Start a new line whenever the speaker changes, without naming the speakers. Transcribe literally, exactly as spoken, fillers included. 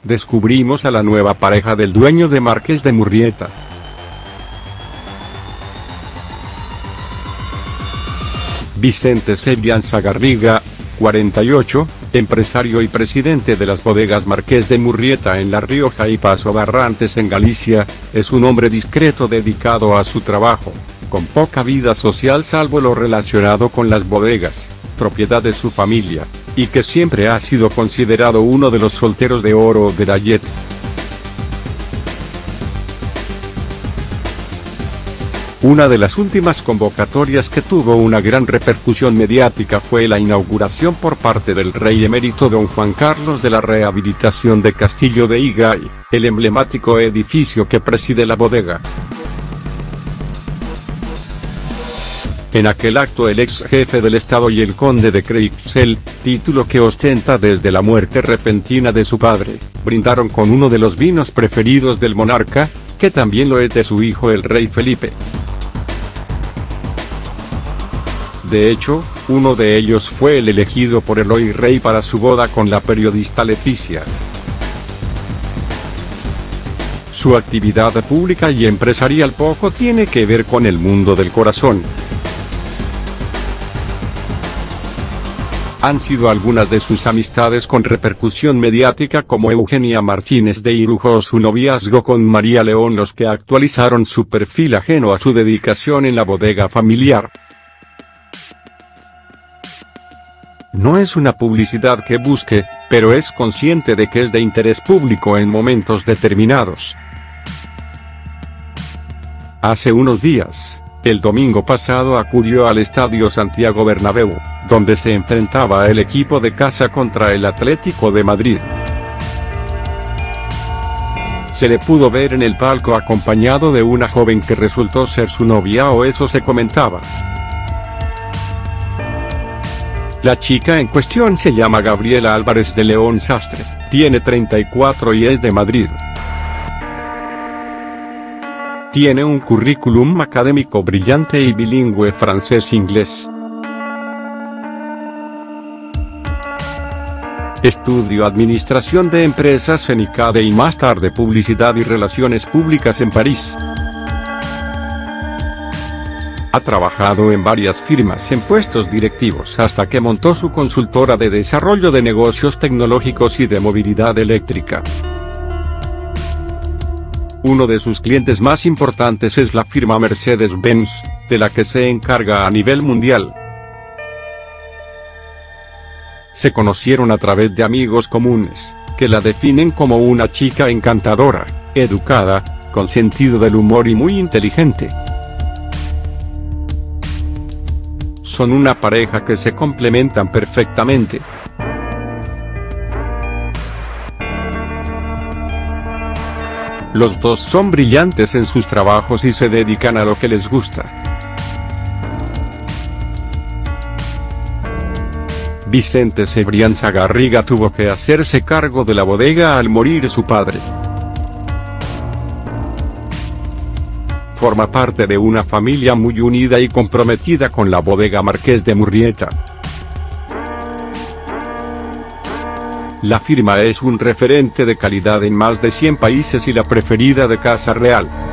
descubrimos a la nueva pareja del dueño de Marqués de Murrieta. Vicente Cebrián Garriga, cuarenta y ocho, empresario y presidente de las bodegas Marqués de Murrieta en La Rioja y Paso Barrantes en Galicia, es un hombre discreto dedicado a su trabajo, con poca vida social salvo lo relacionado con las bodegas, propiedad de su familia, y que siempre ha sido considerado uno de los solteros de oro de la Jet. Una de las últimas convocatorias que tuvo una gran repercusión mediática fue la inauguración por parte del rey emérito don Juan Carlos de la rehabilitación de Castillo de Igay, el emblemático edificio que preside la bodega. En aquel acto el ex jefe del Estado y el conde de Creixell, título que ostenta desde la muerte repentina de su padre, brindaron con uno de los vinos preferidos del monarca, que también lo es de su hijo el rey Felipe. De hecho, uno de ellos fue el elegido por el hoy rey para su boda con la periodista Leticia. Su actividad pública y empresarial poco tiene que ver con el mundo del corazón. Han sido algunas de sus amistades con repercusión mediática como Eugenia Martínez de Irujo o su noviazgo con María León los que actualizaron su perfil ajeno a su dedicación en la bodega familiar. No es una publicidad que busque, pero es consciente de que es de interés público en momentos determinados. Hace unos días, el domingo pasado acudió al Estadio Santiago Bernabéu, donde se enfrentaba el equipo de casa contra el Atlético de Madrid. Se le pudo ver en el palco acompañado de una joven que resultó ser su novia o eso se comentaba. La chica en cuestión se llama Gabriela Álvarez de León Sastre, tiene treinta y cuatro y es de Madrid. Tiene un currículum académico brillante y bilingüe francés-inglés. Estudió Administración de Empresas en I C A D E y más tarde Publicidad y Relaciones Públicas en París. Ha trabajado en varias firmas en puestos directivos hasta que montó su consultora de desarrollo de negocios tecnológicos y de movilidad eléctrica. Uno de sus clientes más importantes es la firma Mercedes-Benz, de la que se encarga a nivel mundial. Se conocieron a través de amigos comunes, que la definen como una chica encantadora, educada, con sentido del humor y muy inteligente. Son una pareja que se complementan perfectamente. Los dos son brillantes en sus trabajos y se dedican a lo que les gusta. Vicente Cebrián Garriga tuvo que hacerse cargo de la bodega al morir su padre. Forma parte de una familia muy unida y comprometida con la bodega Marqués de Murrieta. La firma es un referente de calidad en más de cien países y la preferida de Casa Real.